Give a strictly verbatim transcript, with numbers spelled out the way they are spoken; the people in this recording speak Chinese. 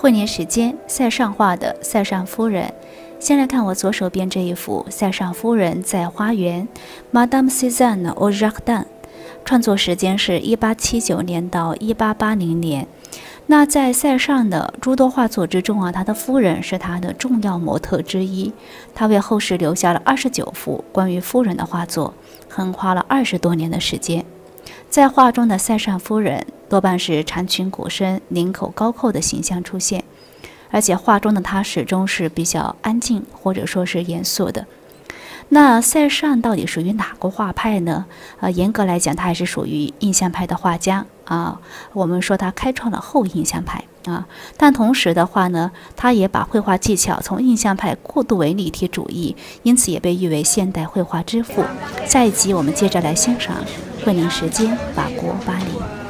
会年时间，塞尚画的《塞尚夫人》。先来看我左手边这一幅《塞尚夫人在花园》，Madame Suzanne au Jardin， 创作时间是一八七九年到一八八零年。那在塞尚的诸多画作之中啊，他的夫人是他的重要模特之一。他为后世留下了二十九幅关于夫人的画作，横花了二十多年的时间。在画中的塞尚夫人多半是长裙裹身、领口高扣的形象出现，而且画中的她始终是比较安静或者说是严肃的。那塞尚到底属于哪个画派呢？呃，严格来讲，他还是属于印象派的画家啊。我们说他开创了后印象派啊，但同时的话呢，他也把绘画技巧从印象派过渡为立体主义，因此也被誉为现代绘画之父。下一集我们接着来欣赏《会宁时间》，法国巴黎。